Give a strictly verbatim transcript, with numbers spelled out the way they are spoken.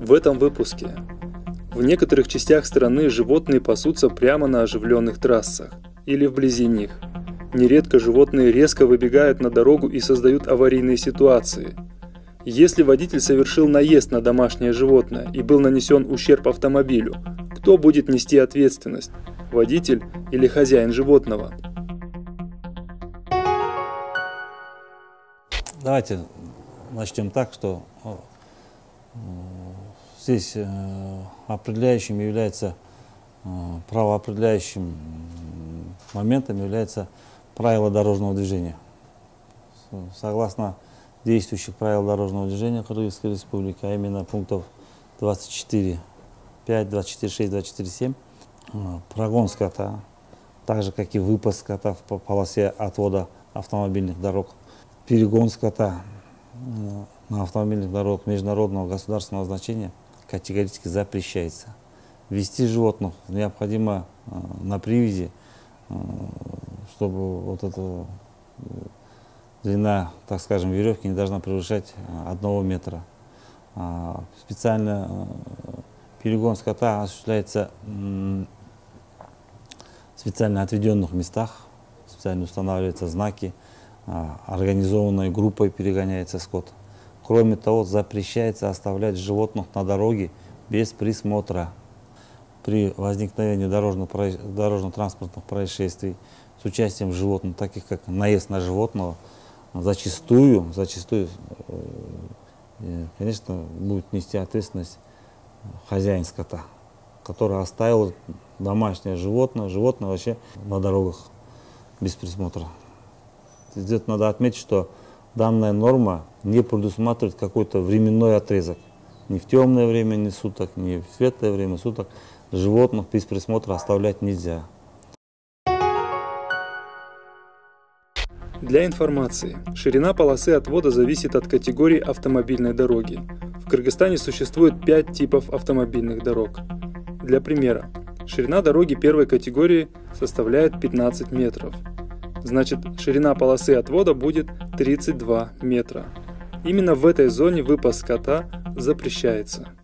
В этом выпуске. В некоторых частях страны животные пасутся прямо на оживленных трассах или вблизи них. Нередко животные резко выбегают на дорогу и создают аварийные ситуации. Если водитель совершил наезд на домашнее животное и был нанесен ущерб автомобилю, кто будет нести ответственность – водитель или хозяин животного? Давайте начнем так, что здесь определяющим является, правоопределяющим моментом является правила дорожного движения. Согласно действующих правил дорожного движения Кыргызской Республики, а именно пунктов двадцать четыре пять, двадцать четыре шесть, двадцать четыре семь, прогон скота, так же как и выпас скота в полосе отвода автомобильных дорог, перегон скота на автомобильных дорогах международного государственного значения категорически запрещается. Вести животных необходимо на привязи, чтобы вот эта длина, так скажем, веревки не должна превышать одного метра. Специально перегон скота осуществляется в специально отведенных местах, специально устанавливаются знаки, организованной группой перегоняется скот. Кроме того, запрещается оставлять животных на дороге без присмотра. При возникновении дорожно-транспортных происшествий с участием животных, таких как наезд на животного, зачастую, зачастую, конечно, будет нести ответственность хозяин скота, который оставил домашнее животное, животное вообще на дорогах без присмотра. Здесь надо отметить, что данная норма не предусматривает какой-то временной отрезок. Ни в темное время ни суток, ни в светлое время суток животных без присмотра оставлять нельзя. Для информации, ширина полосы отвода зависит от категории автомобильной дороги. В Кыргызстане существует пять типов автомобильных дорог. Для примера, ширина дороги первой категории составляет пятнадцать метров. Значит, ширина полосы отвода будет тридцать два метра. Именно в этой зоне выпас скота запрещается.